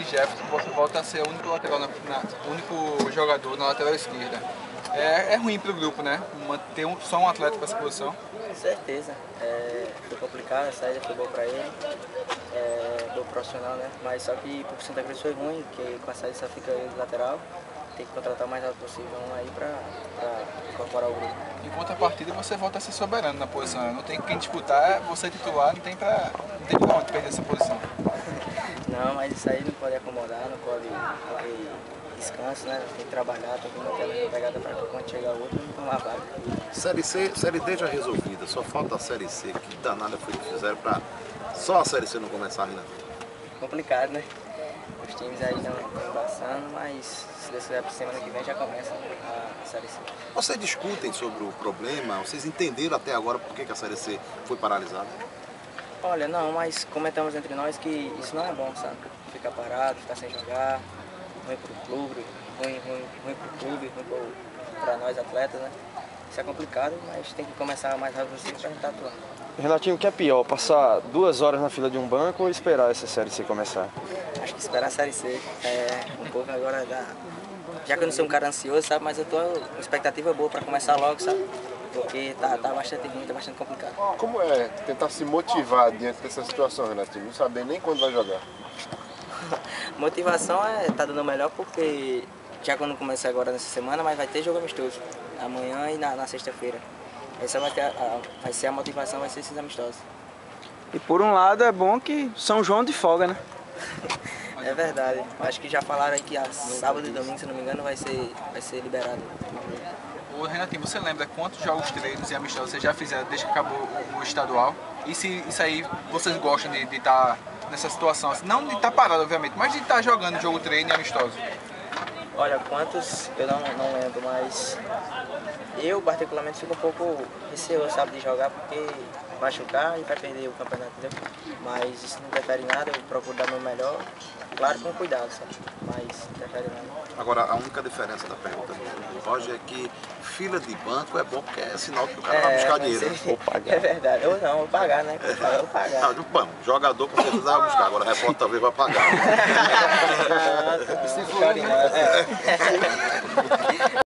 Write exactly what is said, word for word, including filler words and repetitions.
Jefferson, você volta a ser o único lateral, na, na, único jogador na lateral esquerda. É, é ruim para o grupo, né? Ter um, só um atleta para essa posição. Com certeza. É, foi complicado, a saída foi boa para ele, é, boa profissional, né? Mas só que pro Santa Cruz foi ruim, porque com a saída só fica ele de lateral. Tem que contratar o mais rápido possível um aí para incorporar o grupo. Em contrapartida, você volta a ser soberano na posição. Não tem quem disputar, você titular, não tem pra, não tem pra onde perder essa posição. Não, mas isso aí não pode acomodar, não pode ter descanso, né? Tem que trabalhar, tem que manter a mesma pegada para quando chegar o outro não tomar vaga. Série C, Série D já resolvida, só falta a Série C. Que danada foi que fizeram para só a Série C não começar ainda? Complicado, né? Os times aí estão embaçando, mas se Deus quiser, para semana que vem já começa a Série C. Vocês discutem sobre o problema? Vocês entenderam até agora por que que a Série C foi paralisada? Olha, não, mas comentamos entre nós que isso não é bom, sabe? Ficar parado, ficar sem jogar, ruim pro clube, ruim, ruim, ruim pro clube, ruim para nós atletas, né? Isso é complicado, mas tem que começar mais rápido possível para a gente estar atuando. Renatinho, o que é pior, passar duas horas na fila de um banco ou esperar essa Série C começar? Acho que esperar a Série C é um pouco agora, da... já que eu não sou um cara ansioso, sabe? Mas eu tô com expectativa boa para começar logo, sabe? Porque tá, tá bastante ruim, tá bastante complicado. Como é tentar se motivar diante dessa situação, Renatinho? Não saber nem quando vai jogar. Motivação é tá dando melhor porque já quando começar agora nessa semana, mas vai ter jogo amistoso. Amanhã e na, na sexta-feira. Essa vai, ter a, a, vai ser a motivação, vai ser esses amistosos. E por um lado é bom que São João de folga, né? É verdade. Acho que já falaram aí que a sábado e domingo, se não me engano, vai ser, vai ser liberado. Ô Renatinho, você lembra quantos jogos treinos e amistosos vocês já fizeram desde que acabou o, o estadual? E se isso aí vocês gostam de estar nessa situação? Não de estar parado, obviamente, mas de estar jogando jogo treino e amistoso? Olha, quantos eu não, não lembro, mas eu particularmente fico um pouco receoso, sabe, de jogar porque machucar e vai perder o campeonato, entendeu? Mas isso não interfere em nada, eu procuro dar o meu melhor, claro, com cuidado, sabe? Mas não interfere em nada. Agora, a única diferença da pergunta do Roger é que fila de banco é bom porque é sinal que o cara É, vai buscar dinheiro. é, Né? Vou pagar. É verdade, ou não, vou pagar, né? Eu vou pagar. Não, bom, jogador com certeza vai buscar, agora repórter talvez vai pagar. Se for, é.